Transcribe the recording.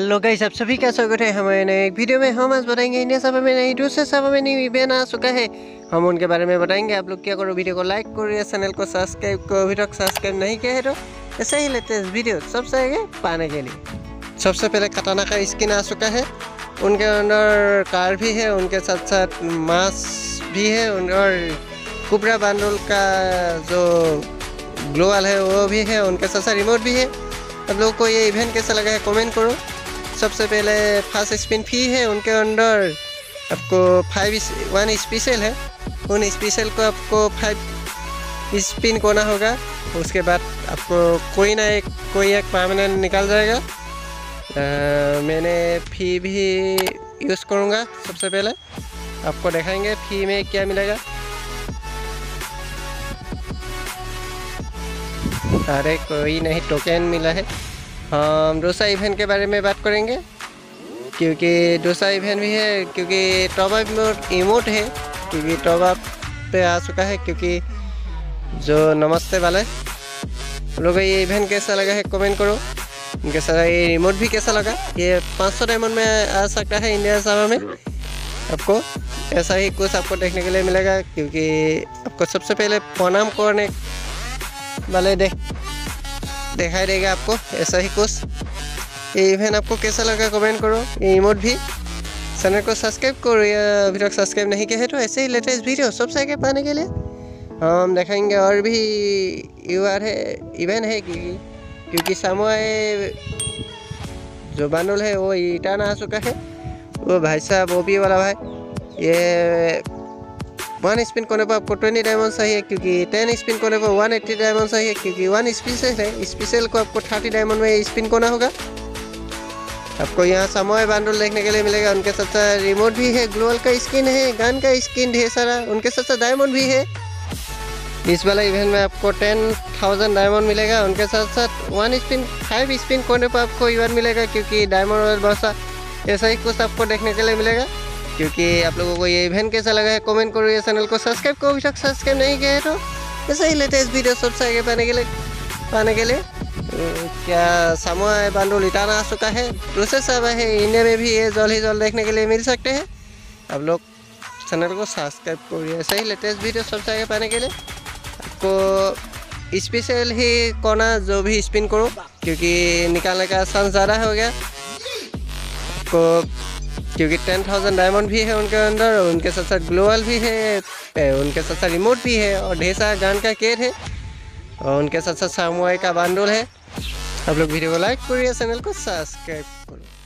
Hello guys, आप सभी का स्वागत है हमारे नए एक वीडियो में। हम आज बताएंगे इंडिया सभा में नहीं दूसरे सभा में नहीं इवेंट आ चुका है, हम उनके बारे में बताएंगे। आप लोग क्या करो, वीडियो को लाइक करो या चैनल को सब्सक्राइब को अभी तक सब्सक्राइब नहीं किया है तो ऐसे ही लेटेस्ट वीडियो सबसे आगे पाने के लिए। सबसे पहले कटाना का स्किन आ चुका है, उनके अंदर कार भी है, उनके साथ साथ मास्क भी है और कुबरा बांडल का जो ग्लोअल है वो भी है, उनके साथ साथ रिमोट भी है। आप लोगों को ये इवेंट कैसा लगा है कमेंट करो। सबसे पहले फर्स्ट स्पिन फी है, उनके अंदर आपको 1 स्पेशल है, उन स्पेशल को आपको 5 स्पिन करना होगा। उसके बाद आपको कोई एक परमानेंट निकल जाएगा। मैंने फी भी यूज़ करूँगा। सबसे पहले आपको दिखाएंगे फी में क्या मिलेगा। अरे कोई नहीं, टोकन मिला है। हम दूसरा इवेंट के बारे में बात करेंगे क्योंकि दूसरा इवेंट भी है, क्योंकि टॉप अप इमोट है, क्योंकि टॉप अप पे आ चुका है। क्योंकि जो नमस्ते वाले लोग, ये इवेंट कैसा लगा है कमेंट करो। उनके साथ ये रिमोट भी कैसा लगा। ये 500 डायमंड में आ सकता है इंडिया सभा में। आपको ऐसा ही कुछ आपको देखने के लिए मिलेगा, क्योंकि आपको सबसे पहले प्रणाम करने वाले दिखाई देगा आपको ऐसा ही कुछ। ये इवेंट आपको कैसा लगा कमेंट करो। ये इमोट भी, चैनल को सब्सक्राइब करो या अभी तक सब्सक्राइब नहीं किया है तो ऐसे ही लेटेस्ट वीडियो सबसे आगे पाने के लिए हम दिखाएंगे। और भी इवेंट है क्योंकि सामोए जो बांडल है वो रिटर्न आ चुका है। वो भाई साहब ओबी वाला भाई, ये 1 स्पिन करने पर आपको 20 डायमंड चाहिए, क्योंकि 10 स्पिन करने पर 180 डायमंड चाहिए, क्योंकि 1 स्पेशल है। स्पेशल को आपको 30 डायमंड में स्पिन करना होगा। आपको यहाँ सामोए बांडल देखने के लिए मिलेगा। उनके साथ साथ रिमोट भी है, ग्लोअल का स्किन है, गन का स्किन ढेर सारा, उनके साथ साथ डायमंड भी है। इस वाला इवेंट में आपको 10,000 डायमंड मिलेगा। उनके साथ साथ 5 स्पिन करने पर आपको इवेंट मिलेगा, क्योंकि डायमंड और बहुत सा ऐसा ही कुछ आपको देखने के लिए मिलेगा। क्योंकि आप लोगों को ये इवेंट कैसा लगा है कमेंट करो या चैनल को सब्सक्राइब को अभी तक सब्सक्राइब नहीं किया है तो ऐसे ही लेटेस्ट वीडियो सबसे आगे पाने के लिए क्या सामोए बांडल रिटर्न आ चुका है। दूसरे सब है इंडिया में भी, ये जल्द ही जल्द देखने के लिए मिल सकते हैं। आप लोग चैनल को सब्सक्राइब करिए ऐसे ही लेटेस्ट वीडियो सबसे आगे पाने के लिए। आपको स्पेशल ही करना, जो भी स्पिन करो, क्योंकि निकालने का चांस ज़्यादा हो गया आपको, क्योंकि 10,000 डायमंड भी है उनके अंदर, और उनके साथ साथ ग्लोअल भी है, उनके साथ साथ रिमोट भी है, और ढेर सारा गन का केट है, और उनके साथ साथ सामोए का बांडल है। आप लोग वीडियो को लाइक करिए, चैनल को सब्सक्राइब करो।